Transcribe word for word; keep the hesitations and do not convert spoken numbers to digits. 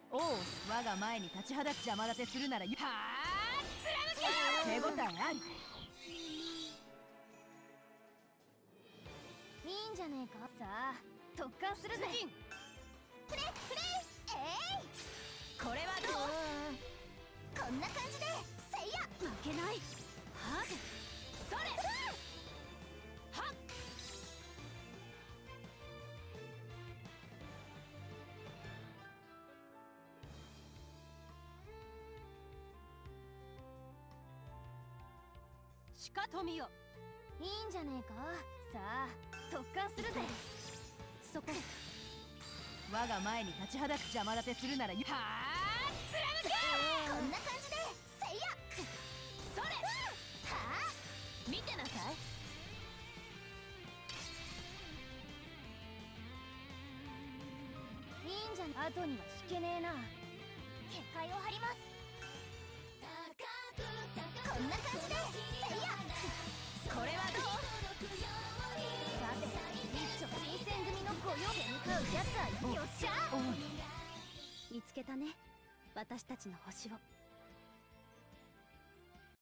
おう、我が前に立ちはだち邪魔立てするならはあ貫け。手応えあり。 いいんじゃねえか。さあ特訓するぜ。プレイプレイ。えい、 これはどうこんな感じでせいや負けない。はっそれはっ。 しかとみよ。 いいんじゃねえか。さあ特訓するぜ。そこ我が前に立ちはだち邪魔立てするならはあ貫け。 こんな感じでせいやそれはあ見てなさい。 いいんじゃん。後には引けねえな。結界を張ります。こんな感じでせいやこれはどう。 さて一丁新選組の御用手向かうやつはよっしゃ。見つけたね、私たちの星を。